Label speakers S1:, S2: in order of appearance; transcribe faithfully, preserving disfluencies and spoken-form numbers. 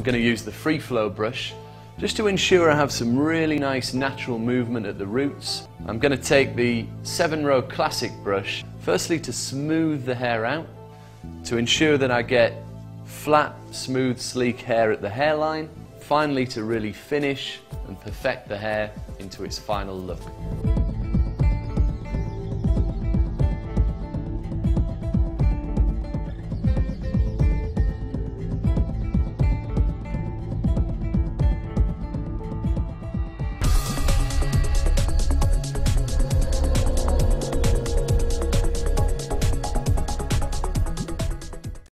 S1: going to use the free flow brush just to ensure I have some really nice natural movement at the roots. I'm going to take the seven row classic brush, firstly to smooth the hair out, to ensure that I get flat, smooth, sleek hair at the hairline, finally to really finish and perfect the hair into its final look.